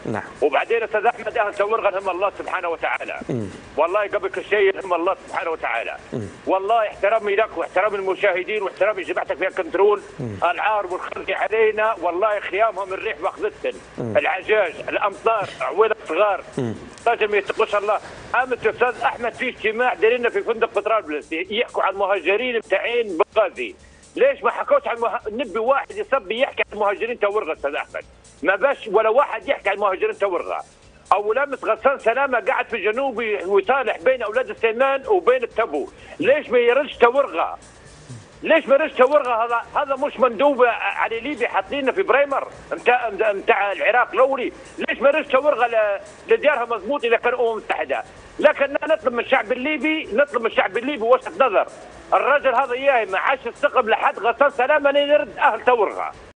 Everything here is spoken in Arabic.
نعم. وبعدين استاذ احمد اهل تورغه هم الله سبحانه وتعالى. والله قبل كل شيء هم الله سبحانه وتعالى. والله احترامي لك واحترام المشاهدين واحترامي جماعتك فيها كنترول العار والخزي علينا، والله خيامهم الريح واخذتهم العجاج الامطار عويل صغار راجل ما يتقوش الله. امس استاذ احمد في اجتماع دايرين في فندق بطرابلس يحكوا عن المهاجرين بتاعين بنغازي. ليش ما حكوش عن نبي واحد يصبي يحكي عن المهاجرين تورغه استاذ احمد؟ ما باش ولا واحد يحكي عن المهاجرين تورغه. او لامس غسان سلامه قاعد في الجنوب ويصالح بين اولاد السيمان وبين التبو، ليش ما يردش تورغه؟ ليش ما يردش تورغه؟ هذا مش مندوب على ليبيا حاطينه في بريمر نتاع العراق الاولي، ليش ما يردش تورغه لديارها مضبوط اذا كان الامم المتحده؟ لكن نطلب من الشعب الليبي وسط نظر، الرجل هذا اياه ما عاش الثقب لحد غسان سلامه يرد اهل تورغه.